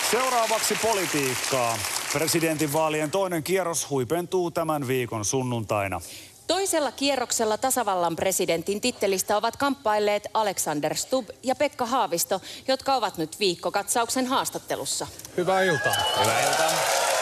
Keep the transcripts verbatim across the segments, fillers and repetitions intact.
Seuraavaksi politiikkaa. Presidentinvaalien toinen kierros huipentuu tämän viikon sunnuntaina. Toisella kierroksella tasavallan presidentin tittelistä ovat kamppailleet Alexander Stubb ja Pekka Haavisto, jotka ovat nyt viikkokatsauksen haastattelussa. Hyvää iltaa. Hyvää iltaa.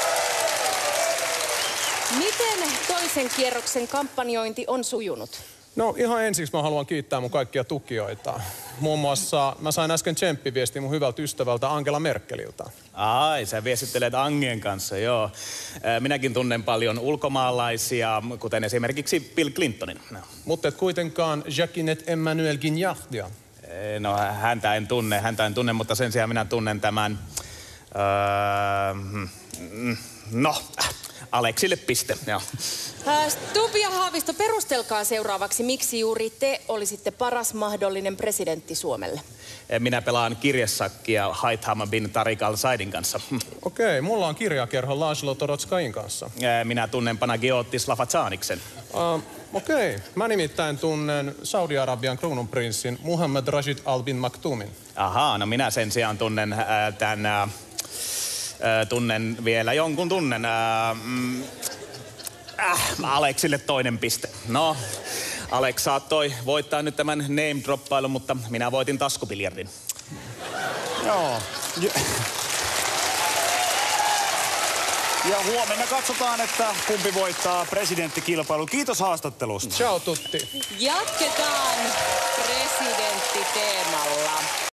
Miten toisen kierroksen kampanjointi on sujunut? No ihan ensiksi mä haluan kiittää mun kaikkia tukijoita. Muun muassa mä sain äsken tsemppiviesti mun hyvältä ystävältä Angela Merkeliltä. Ai, sä viestittelet Angien kanssa, joo. Minäkin tunnen paljon ulkomaalaisia, kuten esimerkiksi Bill Clintonin. No. Mutta et kuitenkaan Jacqueline Emmanuel Guignardia. No häntä en tunne, häntä en tunne, mutta sen sijaan minä tunnen tämän... Öö, no, Aleksille piste, joo. Stubb ja Haavisto, perustelkaa seuraavaksi, miksi juuri te olisitte paras mahdollinen presidentti Suomelle. Minä pelaan kirjesakkia Haitham bin Tariq al-Saidin kanssa. Okei, mulla on kirjakerho Laszlo Torotskain kanssa. Minä tunnen Panagiotis Lafazaniksen. Uh, Okei, mä nimittäin tunnen Saudi-Arabian kruununprinssin Muhammad Rashid Al bin Maktoumin. Ahaa, no minä sen sijaan tunnen äh, tämän... Äh, tunnen vielä jonkun tunnen. Äh, mm, äh, Aleksille toinen piste. No, Alex saattoi voittaa nyt tämän name-droppailun, mutta minä voitin taskubiljardin. Joo. Ja, ja huomenna katsotaan, että kumpi voittaa presidenttikilpailun. Kiitos haastattelusta. Ciao tutti. Jatketaan presidenttiteemalla.